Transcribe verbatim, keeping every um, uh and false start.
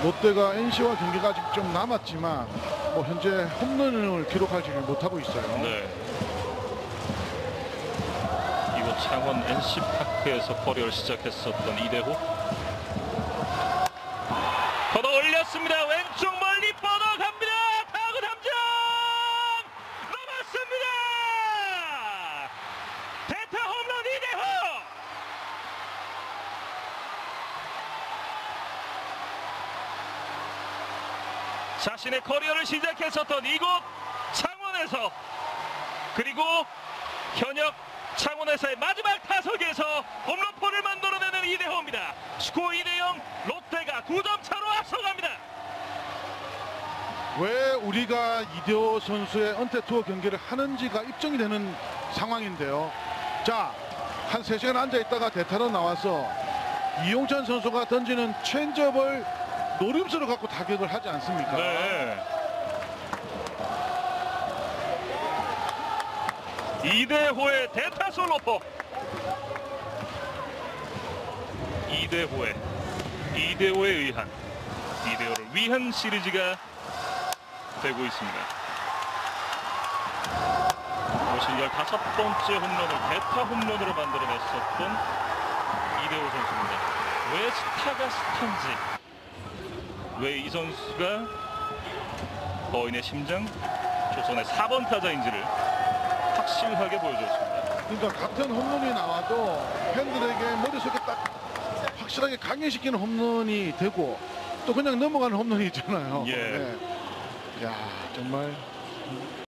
롯데가 엔씨와 경기가 아직 좀 남았지만 뭐 현재 홈런을 기록하지 못하고 있어요. 네. 이곳 창원 엔씨파크에서 커리어를 시작했었던 이대호. 걷어 올렸습니다. 왼쪽 멀리 뻗어갑니다. 타구 담장 넘었습니다. 대타 홈런 이대호. 자신의 커리어를 시작했었던 이곳 창원에서, 그리고 현역 창원에서의 마지막 타석에서 홈런포를 만들어내는 이대호입니다. 스코어 이 대 영, 롯데가 구 점 차로 앞서갑니다. 왜 우리가 이대호 선수의 은퇴 투어 경기를 하는지가 입증이 되는 상황인데요. 자, 한 세 시간 앉아 있다가 대타로 나와서 이용찬 선수가 던지는 체인지업을 노림수를 갖고 타격을 하지 않습니까? 네. 이대호의 대타 솔로포. 이대호의 이대호에 의한 이대호를 위한 시리즈가 되고 있습니다. 올 시즌 열다섯 번째 홈런을 대타 홈런으로 만들어냈었던 이대호 선수입니다. 왜 스타가 스타인지, 왜 이 선수가 거인의 심장, 조선의 사 번 타자인지를 확실하게 보여줬습니다. 그러니까 같은 홈런이 나와도 팬들에게 머릿속에 딱 확실하게 강연시키는 홈런이 되고 또 그냥 넘어가는 홈런이 있잖아요. 예. 네. 야, 정말